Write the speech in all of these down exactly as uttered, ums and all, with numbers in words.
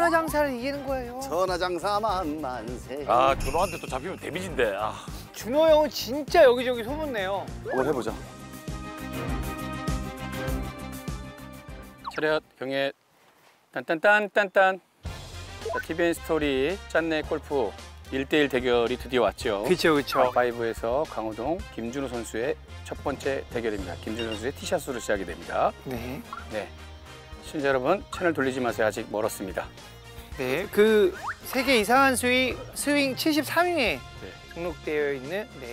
천하장사를 이기는 거예요. 천하장사만 만세. 아, 준호한테 또 잡히면 데미지인데. 아. 준호 형은 진짜 여기저기 소문내요. 한번 해보자. 차렷 경례 딴딴딴딴딴. 자, 티비엔 스토리 짠내 골프 일 대일 대결이 드디어 왔죠. 그렇죠, 그렇죠. 파이브에서 강호동 김준호 선수의 첫 번째 대결입니다. 김준호 선수의 티샷으로 시작이 됩니다. 네. 네. 시청자 여러분 채널 돌리지 마세요. 아직 멀었습니다. 네, 그 세계 이상한 스윙, 스윙 칠십삼 위에 네. 등록되어 있는 네.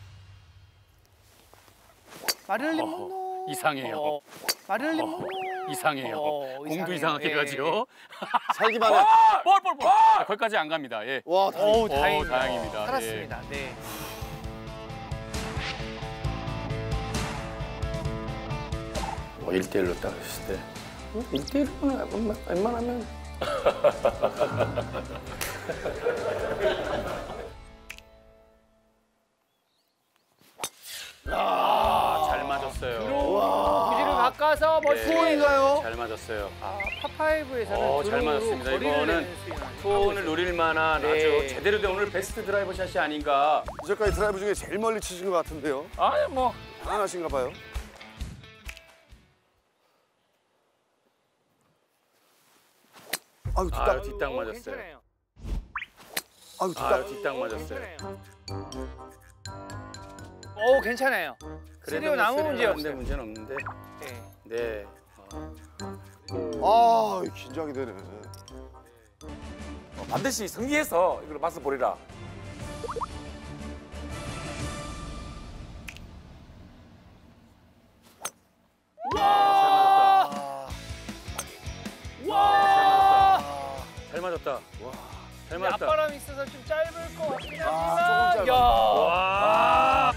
마릴린 어허, monroe. 이상해요. 어, 마릴린 어허, monroe. 이상해요. 어, 공도 이상해요. 이상하게 예, 가지고. 살기만 해. 볼, 볼, 볼. 아, 거기까지 안 갑니다. 예. 와, 오, 다행이다. 다행입니다. 다행입니다. 살았습니다. 네. 뭐 일 대일로 딱 했을 때 일 대일로는 웬만하면 아, 잘 맞았어요. 부지를 바꿔서 멋있게. 투혼인가요? 잘 맞았어요. 아, 파파이브에서는 어, 잘 드로우로 맞았습니다. 거리를 이거는 내는 스윙을 하고 투혼을 있어요. 노릴 만한 네. 아주 제대로 된 오늘 베스트 드라이버 샷이 아닌가. 이제까지 드라이브 중에 제일 멀리 치신 것 같은데요. 아, 뭐 당연하신가 봐요. 아유, 뒷땅. 아유, 뒷땅 오, 맞았어요. 괜찮아요. 아유, 아유, 뒷땅. 뒷땅 맞았어요. 오, 괜찮아요. 쓰리온 아무 쓰리온 문제 아무 없어요. 문제는 없는데. 네. 네. 아, 긴장이 되네. 어, 반드시 승리해서 이걸 맛을 보리라. 와! 잘 맞았다. 잘 근데 맞았다. 앞바람이 있어서 좀 짧을 것 같긴 아, 하지만. 조금 야! 와.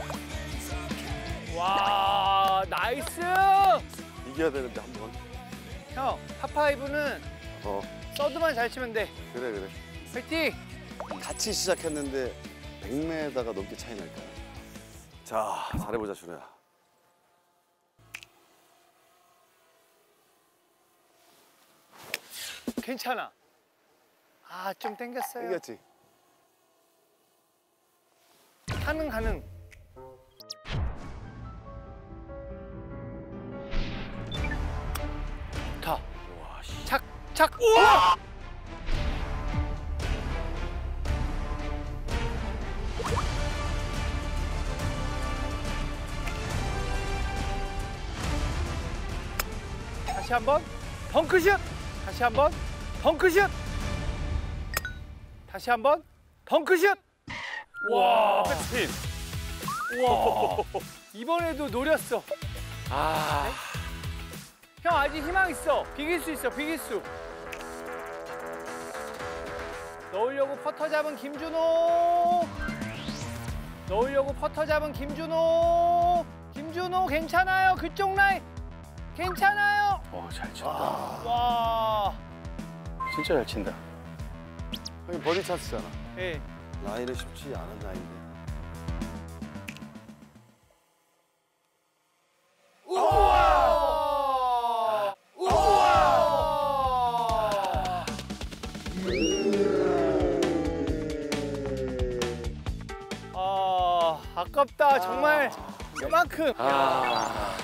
와, 나이스! 이겨야 되는데 한 번. 형, 파파이브는 어, 서드만 잘 치면 돼. 그래 그래. 화이팅! 같이 시작했는데 백 미터가 넘게 차이 날까. 자, 잘해보자 준호야. 괜찮아. 아, 좀 땡겼어요. 이겼지? 가능, 가능. 다. 착, 착. 우와! 다시 한번 덩크슛. 다시 한번 덩크슛. 다시 한번 덩크슛. 와, 백스핀. 와. 이번에도 노렸어. 아. 형 아직 희망 있어. 비길 수 있어. 비길 수. 넣으려고 퍼터 잡은 김준호. 넣으려고 퍼터 잡은 김준호. 김준호 괜찮아요. 그쪽 라인 괜찮아요. 어, 잘 친다. 와. 진짜 잘 친다. 형이 버디 찬스잖아. 예. 라인은 쉽지 않은 라인인데. 우와. 우와. 아, 아깝다. 정말 그만큼. 아.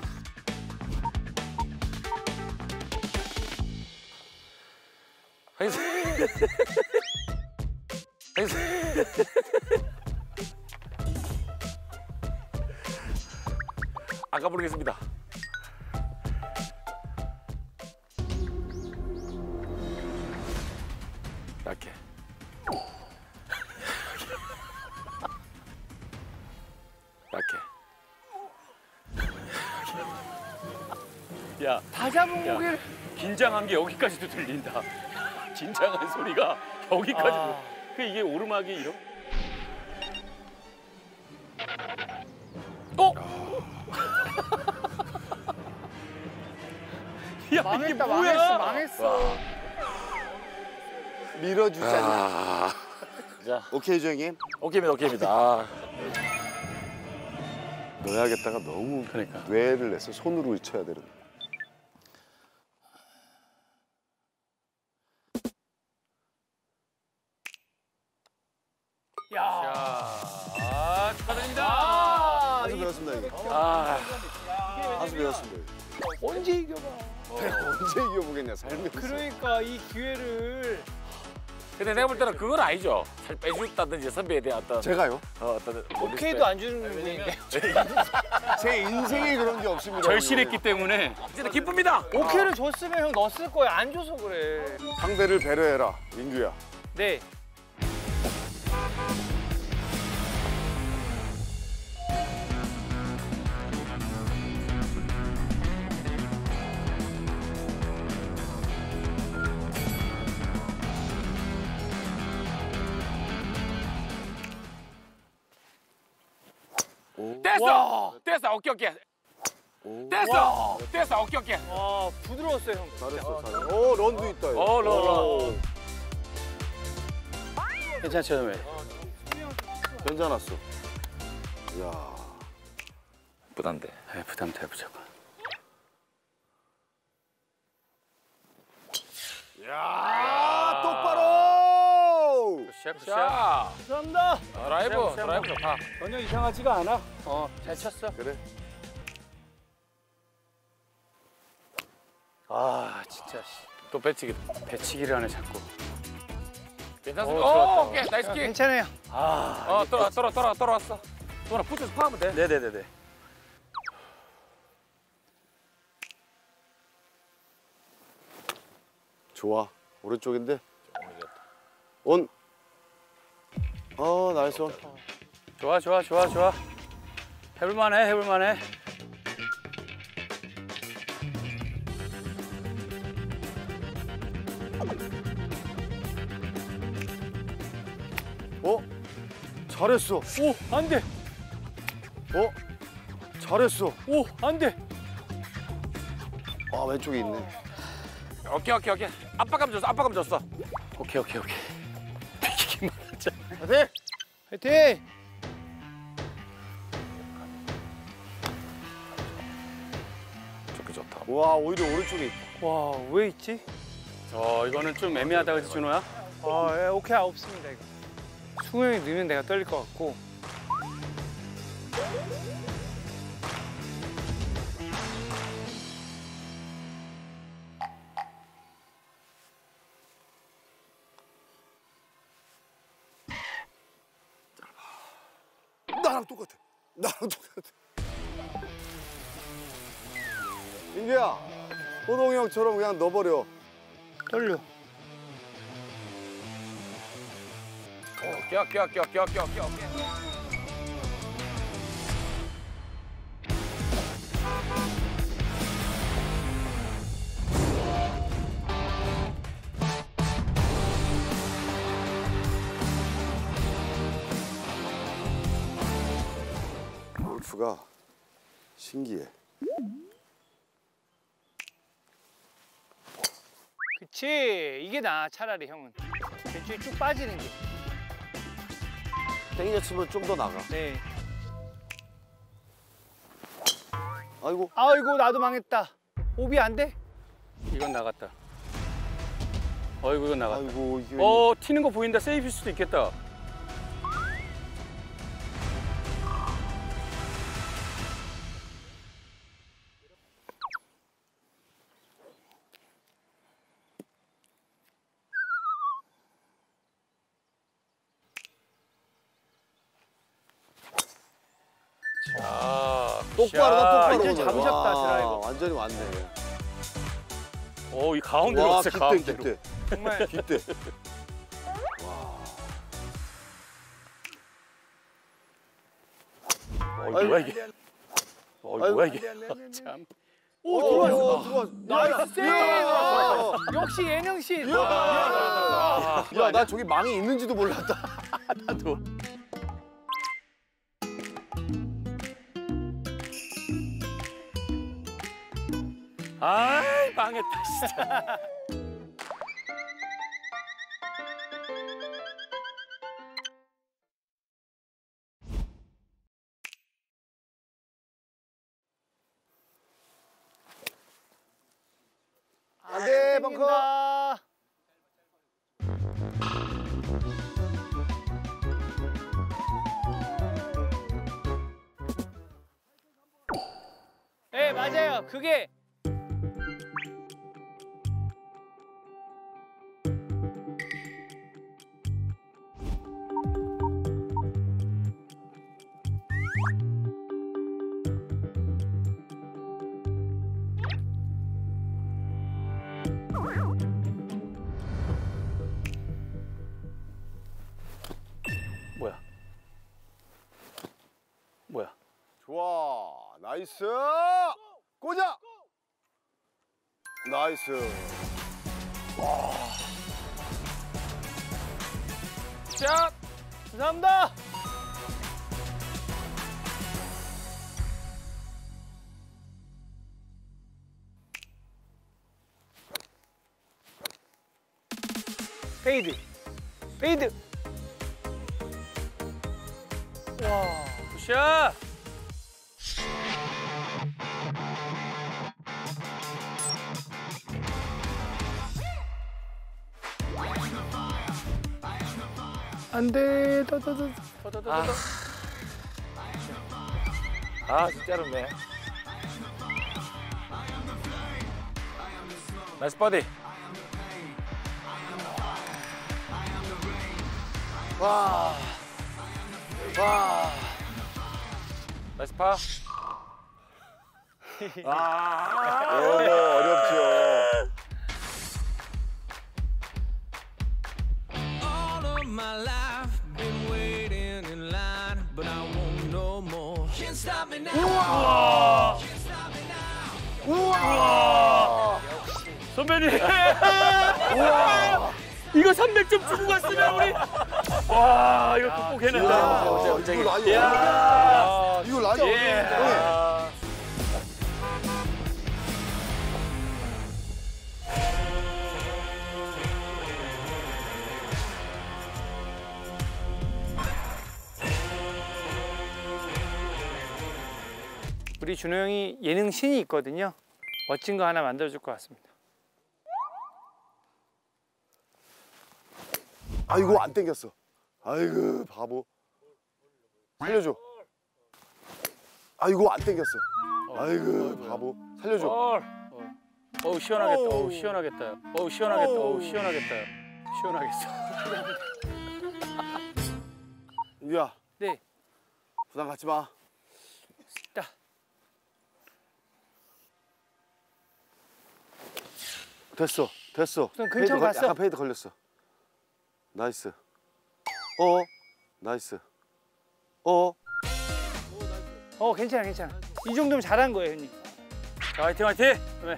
아니, 아니, 아까 모르겠습니다. 이렇게. 이렇게. 야, 다 잡은 야. 고개를. 긴장한 게 여기까지도 들린다. 긴장한 소리가 여기까지. 아. 그 이게 오르막이 이런. 어? 야, 망했다. 이게 뭐야? 망했어. 망했어. 밀어주자니. 아, 자, 오케이 형님. 오케이입니다, 오케이입니다. 아, 넣어야겠다가 너무 그러니까. 뇌를 내서 손으로 쳐야 되는. 야, 아, 축하드립니다. 아, 한수 배웠습니다, 이게. 아, 한수 배웠습니다. 언제 이겨봐. 내가 언제 이겨보겠냐, 살면서. 그러니까 이 기회를. 근데 내가 볼 때는 그건 아니죠. 살 빼줬다든지 선배에 대한 어떤 제가요? 어, 어떤 오케이도 안 주는 분인데. 제 인생에 그런 게 없습니다. 절실했기 때문에. 진짜 기쁩니다. 오케이를 줬으면 형 넣었을 거야. 안 줘서 그래. 상대를 배려해라, 민규야. 네. 됐어. 됐어. 오케이 오케이. 됐어. 됐어. 오케이 오케이. 와, 부드러웠어요, 형. 잘했어, 잘했어. 오, 런도 있다. 이거. 어, 런, 런. 오, 괜찮죠, 선배? 괜찮았어. 이야. 부담돼. 네, 부담 돼 무조건. 야, 똑바로! 굿샷, 굿샷. 자, 감사합니다. 드라이브, 드라이브 좋다. 전혀 이상하지가 않아. 어, 잘 쳤어. 그래. 아, 진짜 씨. 또 배치기. 배치기를 하네 자꾸. 괜찮습니다. 어, 좋았다. 오, 오케이. 나이스 킥. 괜찮아요. 아, 어, 돌아, 돌아, 돌아, 돌아왔어. 돌아, 붙여서 파면 돼. 네네네네. 좋아. 오른쪽인데. 온. 어, 나이스 온. 좋아, 좋아, 좋아, 좋아. 해볼만해, 해볼만해. 어? 잘했어. 오, 안 돼. 어? 잘했어. 오, 안 돼. 아, 왼쪽에 있네. 오케이, 오케이, 오케이. 압박감 줬어, 압박감 줬어. 오케이, 오케이, 오케이. 비키기만 하자. 화이팅! 화이팅! 좋게 좋다. 와, 오히려 오른쪽에 있다. 와, 왜 있지? 어, 이거는 좀 애매하다, 그지, 준호야? 아, 예, 오케이, 없습니다, 이거. 승우 형이 넣으면 내가 떨릴 것 같고. 나랑 똑같아. 나랑 똑같아. 민규야, 호동이 형처럼 그냥 넣어버려. 떨려. 오케이, 오케이, 오케이, 오케이, 오케이, 오케이, 오케이. 골프가 신기해. 그치, 이게 나아, 차라리 형은. 왼쪽이 쭉 빠지는 게. 땡겨 치면 좀 더 나가. 네. 아이고. 아이고, 나도 망했다. 오비 안 돼? 이건 나갔다. 어이구, 이건 나갔다. 아이고, 이게. 어, 튀는 거 보인다. 세이프일 수도 있겠다. 자, 똑바로, 나 똑바로. 완전 오네. 잡으셨다, 와, 드라이버. 완전히 왔네. 어, 이 가운데로 와, 왔어, 깃대, 가운데로. 깃대. 정말. 깃대. 와. 어, 뭐야 이게? 어, 아이고. 뭐야 이게? 참. 오, 오, 들어왔어. 들어왔어. 나이스 세이브! 야. 역시 예능신. 아, 야, 나 저기 망이 있는지도 몰랐다. 나도. 아이, 망했다 진짜. 안 돼, 벙커. 땡긴다. 맞아요. 그게 뭐야? 뭐야? 좋아. 나이스. 꽂아. 나이스. 샷. 감사합니다. 페이드. 페이드. 와. 굿샷! 안 돼. 더, 더, 더. 더, 더, 더, 아. 더. 아 진짜로네. 나이스 버디. 와. 와. 나이스 파. 아. 너무 어렵죠. All of my life been waiting in line, but I won't no more. Can't stop me now. 선배님! 이거 삼백 점 주고 갔으면 우리 와 이거 극복해낸다. 야, 이거 라이 야, 어려운데. 이거 라이 예. 어려운데. 아. 우리 준호 형이 예능 신이 있거든요. 멋진 거 하나 만들어줄 것 같습니다. 아이고 안 땡겼어. 아이고 바보. 살려줘. 아이고 안 땡겼어. 아이고 바보. 살려줘. 헐. 어우 시원하겠다. 어우 시원하겠다. 어우 시원하겠다. 어우 시원하겠다. 시원하겠어. 유야 네. 부담 갖지 마. 자. 됐어. 됐어. 좀 근처 페이드 걸- 갔어. 약간 페이드 걸렸어. 나이스. 어. 나이스. 어. 어, 괜찮아, 괜찮아. 이 정도면 잘한 거예요, 형님. 자, 화이팅 화이팅. 그래.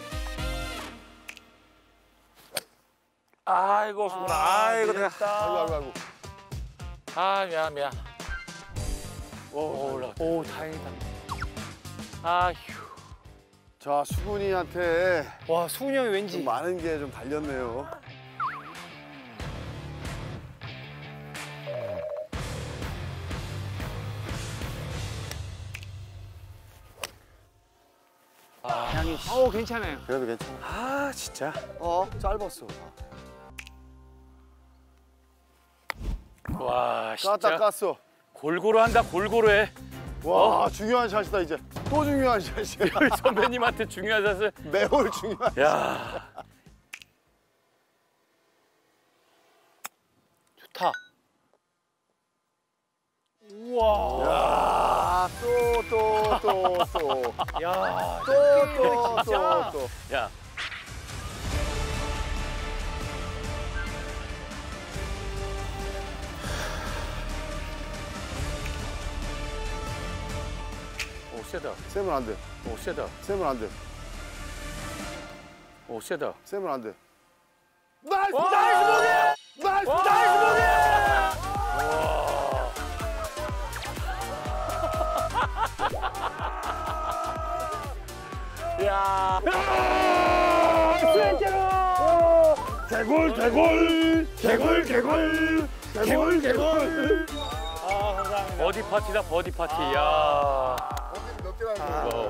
아이고 수고나. 아이고 내가. 아이고 아이고 아이고. 아 미안 미안. 오 올라갔다. 오, 다행이다. 아 휴. 자 수근이한테 와, 수훈이 형이 좀 왠지. 많은 게 좀 달렸네요. 양이. 어, 괜찮아요. 그래도 괜찮아. 아 진짜. 어 짧았어. 와 깠다 진짜. 깠어. 골고루 한다. 골고루 해. 와 중요한 샷이다 이제. 또 중요한 샷이야. 우리 선배님한테 중요한 샷을. 매월 중요한. 야. 좋다. 우와. 야또 또 또 또. 야. 또 또 또 또. 야. 오 세다. 세면 안 돼. 오 세다. 세면 안 돼. 오 세다. 세면 안 돼. 나이스 나이스 보기. 나이스 나이스 보기. 야. 개골 개골 개골 개골 개골 개골. 버디 파티다 버디 파티. 야. 몇 개나 한 거야? 어.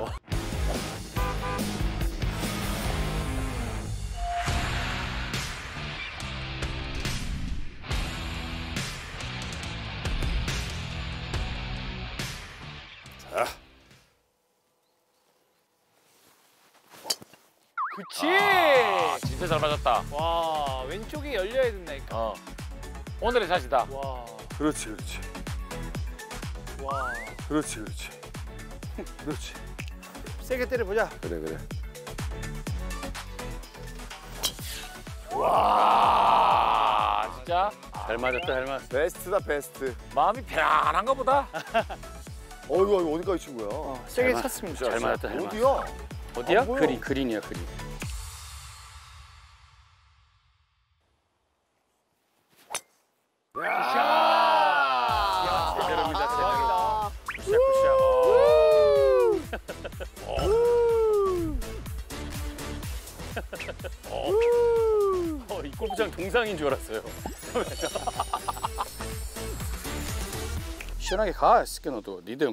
그치. 아, 진짜 잘 맞았다. 와, 왼쪽이 열려야 된다니까. 어. 오늘의 샷이다. 와, 그렇지, 그렇지. 와. 그렇지, 그렇지. 그렇지. 세게 때려보자. 그래, 그래. 와, 진짜 잘 맞았다, 잘 맞았어. 베스트다, 베스트. 마음이 편안한가 보다. 어, 이거 이거 어디까지 친 거야? 어, 세게 잘 쳤습니다. 잘 맞았다, 잘 맞았어. 어디야? 어디야? 안 보여. 그린, 그린이야, 그린. 야, 제대로입니다, 제대로. 아, 굿샷, 굿샷. 어. 어, 이 골프장 동상인 줄 알았어요. 시원하게 가, 스캐너도 리듬.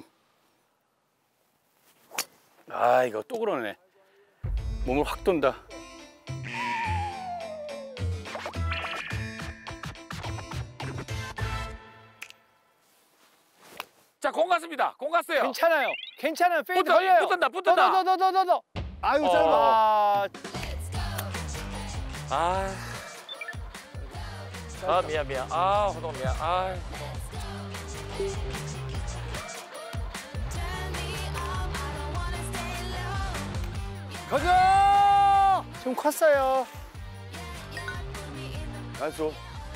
아, 이거 또 그러네. 몸을 확 돈다. 자, 공 갔습니다. 공 갔어요. 괜찮아요. 괜찮아요. 페이드 붙어, 걸려요. 붙는다, 붙는다. 더, 더, 더, 더, 더. 아유, 어. 짧아. 아, 아, 아 미안 미안. 아 호동 미안. 아. 가자. 좀 컸어요. 나이스.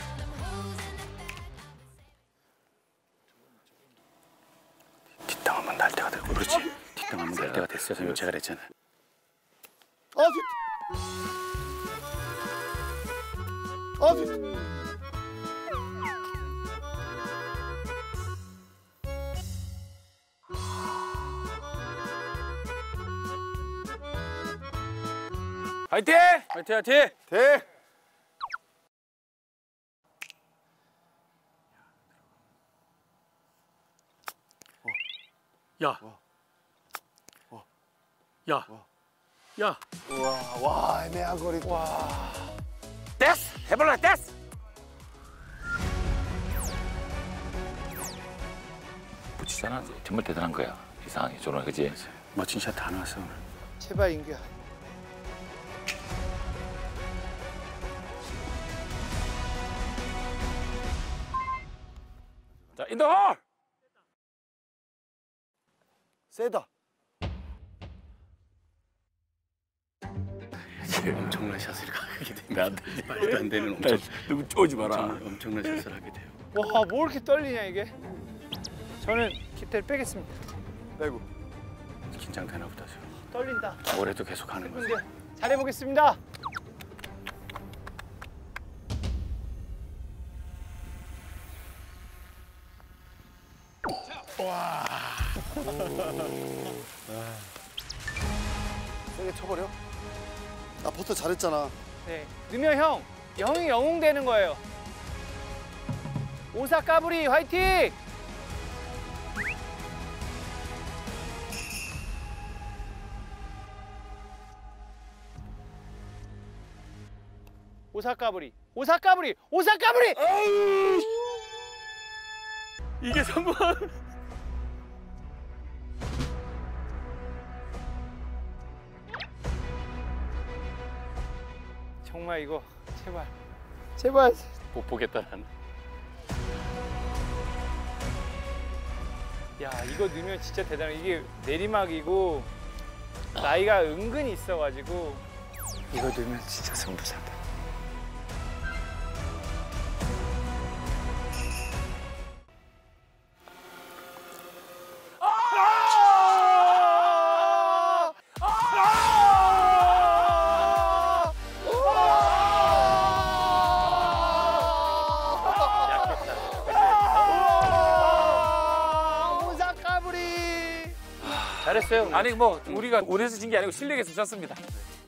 뒷땅 한번 날 때가 되고 그렇지. 뒷땅 한번 날 때가 됐어요. 선생님 제가 그랬잖아요. 아, 뒷. 아, 뒷. 화이팅! 화이팅, 화이팅! 대. 야. 야. 야. 와, 와, 애매한 거리. 와. 됐어! 해볼래 됐어! 붙이잖아. 정말 대단한 거야. 이상하게 저런 그지? 멋진 샷 다 나왔어 오늘. 제발 인규야. 자, 인더홀! 세다. 엄청난 샷을 하게 되면 안 돼. 말도 안 되는 엄청, 누구 쪼지 마라. 엄청난, 엄청난 샷을 하게 돼요. 와, 뭐 이렇게 떨리냐 이게? 저는 깃대를 빼겠습니다. 빼고. 긴장되나 보다 지금. 떨린다. 올해도 계속 하는 거지. 근데 잘해보겠습니다. 세게 쳐버려. 나 버터 잘했잖아. 네, 넣으면 형, 형이 영웅 되는 거예요. 오사 까불이 화이팅! 오사 까불이, 오사 까불이, 오사 까불이! 이게 성공. 정말 이거 제발, 제발. 못 보겠다 나는. 야, 이거 넣으면 진짜 대단해. 이게 내리막이고 나이가 은근히 있어가지고 이거 넣으면 진짜 승부사다. 잘했어요. 아니 뭐 우리가 운에서 진 게 아니고 실력에서 졌습니다.